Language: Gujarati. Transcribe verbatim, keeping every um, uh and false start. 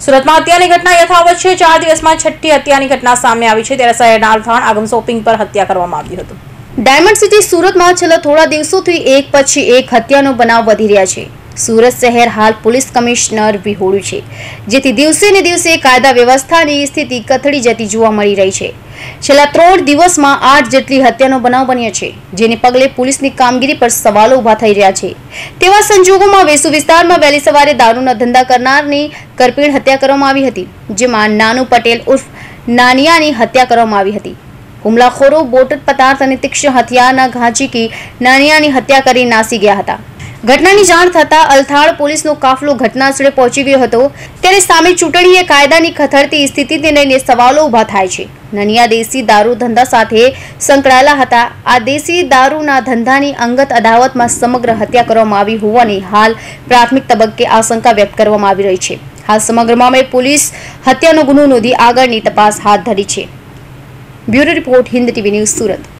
સુરતમાં હત્યાની ઘટના યથાવત છે। ચાર દિવસમાં છઠ્ઠી હત્યાની ઘટના સામે આવી છે, ત્યારે શહેરના અલથાણ આગમ શોપિંગ પર હત્યા કરવામાં આવ્યું હતું। ડાયમંડ સિટી સુરતમાં છેલ્લા થોડા દિવસોથી એક પછી એક હત્યાનો બનાવ વધી રહ્યા છે। સુરત શહેર હાલ પોલીસ કમિશનર વિહોળ્યું છે, જેથી દિવસે ને દિવસે કાયદા વ્યવસ્થાની સ્થિતિ કથળી જતી જોવા મળી રહી છે। છેલ્લા ત્રણ દિવસમાં આઠ જેટલી હત્યાનો બનાવ બન્યો છે, જેને પગલે પોલીસની કામગીરી પર સવાલો ઉભા થઈ રહ્યા છે। તેવા સંજોગોમાં વેસુ વિસ્તારમાં વહેલી સવારે દારૂના ધંધા કરનારની કરપીણ હત્યા કરવામાં આવી હતી, જેમાં નાનુ પટેલ ઉર્ફ નાનિયાની હત્યા કરવામાં આવી હતી। હુમલાખોરો બોટદ પદાર્થ અને તીક્ષ્ણ હથિયારના ઘા ઝીકી નાનિયાની હત્યા કરી નાસી ગયા હતા। ઘટનાની જાણ થતાં અલથાણ પોલીસનો કાફલો ઘટનાસ્થળે પહોંચી ગયો હતો, ત્યારે સામે ચૂંટણીએ કાયદાની ખથડતી સ્થિતિને લઈને સવાલો ઉભા થાય છે। નાનિયા દેશી દારૂ ધંધા સાથે સંકળાયેલા હતા। આ દેશી દારૂના ધંધાની અંગત અદાવતમાં સમગ્ર હત્યા કરવામાં આવી હોવાની હાલ પ્રાથમિક તબક્કે આશંકા વ્યક્ત કરવામાં આવી રહી છે। હાલ સમગ્ર મામલે પોલીસ હત્યાનો ગુનો નોંધી આગળની તપાસ હાથ ધરી છે। Bureau report, Hind TV news, Surat.